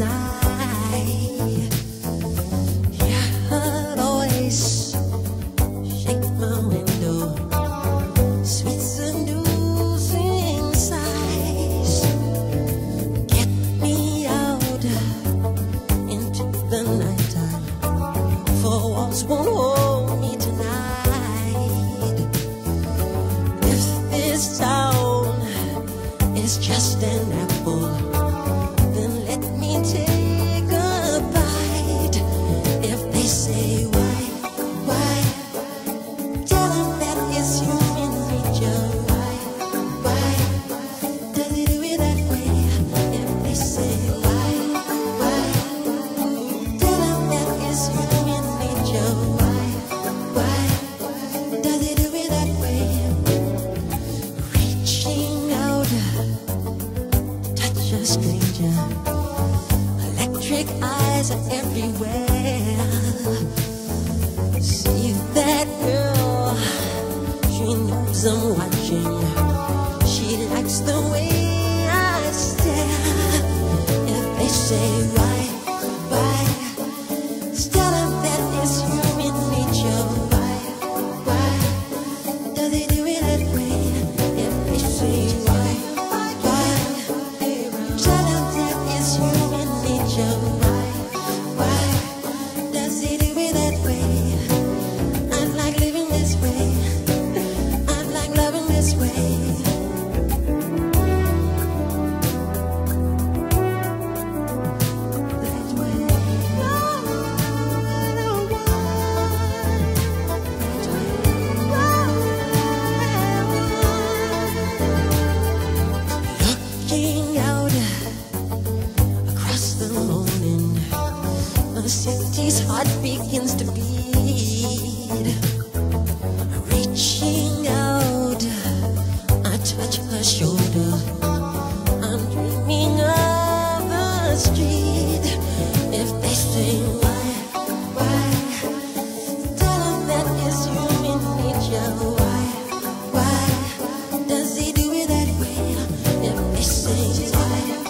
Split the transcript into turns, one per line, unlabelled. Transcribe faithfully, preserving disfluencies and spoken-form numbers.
inside. Your heart always shake my window, sweet seducing sighs. Get me out into the nighttime, for walls won't hold me tonight. If this town is just an apple, then let me take a bite. If they say why, why, tell them that it's human nature. Why, why, does it do it that way? If they say why, why, tell them that it's human nature. Why, why, does it do it that way? Reaching out, touch a stranger. Electric eyes are everywhere. See that girl, she knows I'm watching. She likes the way I stare. If they say why, why, tell them that it's human nature. Why, why, does it do it that way? If they say why, why, tell them that it's human nature. Why, why, does it do it that way? I like living this way. I like loving this way. That way. Looking out across the morning, the city's heart begins to beat. Reaching out, I touch her shoulder. I'm dreaming of the street. If they say why, why, tell them that it's human nature. Why, why, does he do it that way? If they say why,